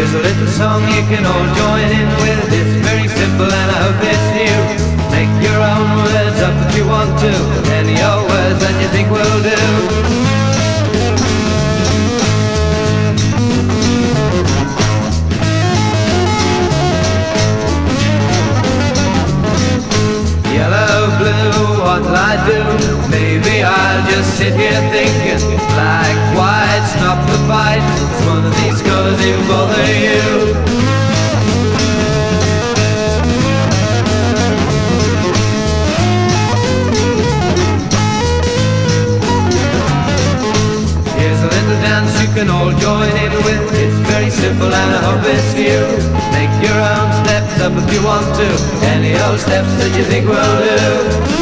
Here's a little song you can all join in with. It's very simple and I hope it's new. Make your own words up if you want to. Any old words that you think will do. Yellow, blue, what'll I do? Maybe I'll just sit here thinking. Black, white's not the fight. It's one of these colors that bother you. Here's a little dance you can all join in with. It's very simple and I hope it's new. Make your own steps up if you want to. Any old steps that you think will do.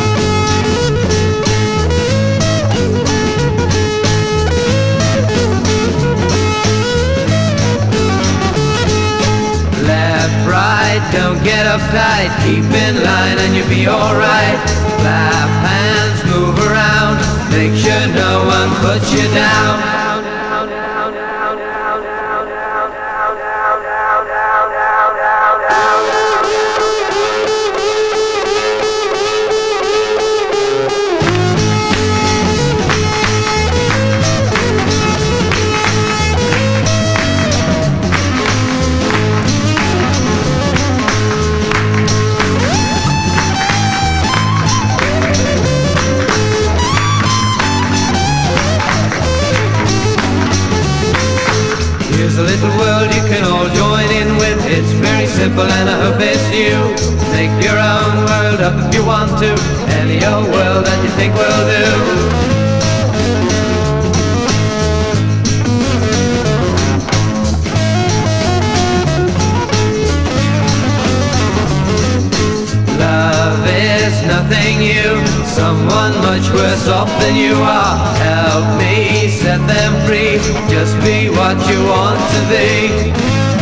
Right, don't get uptight, keep in line and you'll be alright. Clap hands, move around, make sure no one puts you down. Here's a little world you can all join in with. It's very simple and I hope it's new. Make your own world up if you want to. Any old world that you think will do. Love is nothing new. Someone much worse off than you are. Help me set them free. Just be what you want to be.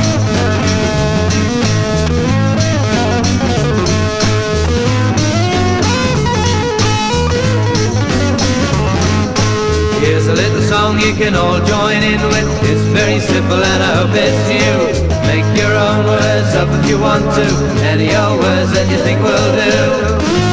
Here's a little song you can all join in with. It's very simple and I hope it's new. Make your own words up if you want to. Any old words that you think will do.